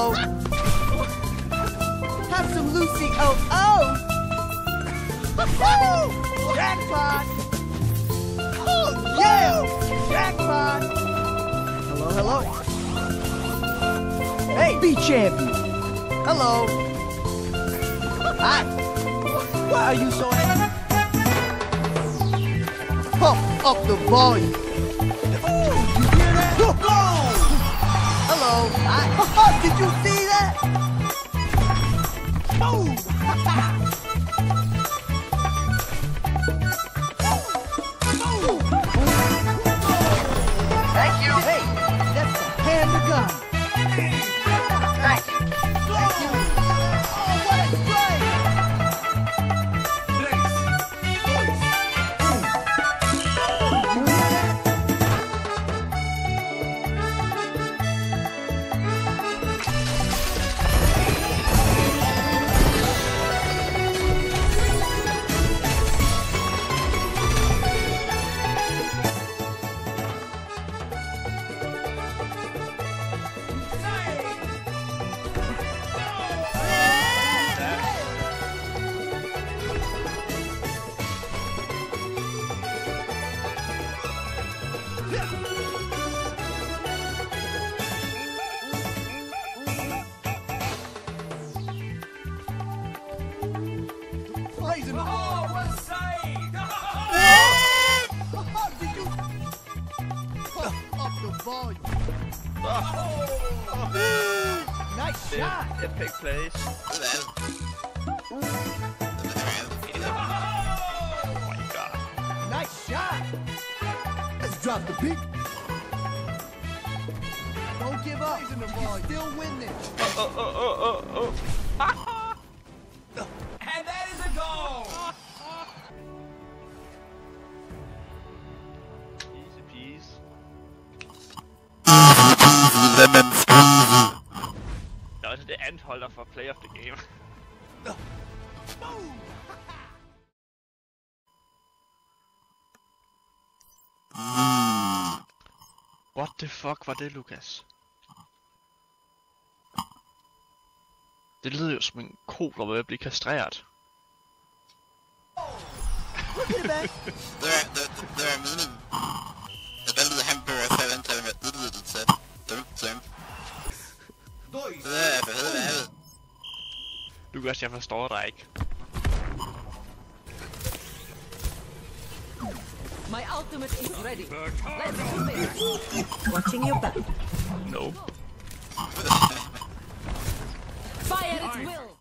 Hello. Have some Lucy. Oh. Jackpot. Oh yeah. Jackpot. Hello. Hey, be champion. Hello. Hi. Why are you so angry? Pump up the volume. You hear that? Hello. Hi. Did you see that? Boom. Thank you. Hey, that's the hand of gun. Thank you. Thank you. Oh, what a strike! Nice shot! Epic plays. Oh my god. Nice shot! Let's drop the beat. Don't give up. You can still win this. Oh. And that is a goal! Easy peasy. Nå, altså det anholder for play of the game. What the fuck var det, Lukas? Det lyder jo som en ko, der var ved at blive kastreret. Lukas, jeg forstår dig ikke. My ultimate is ready. Let's do this. Watching your back. Nope. Fire at will.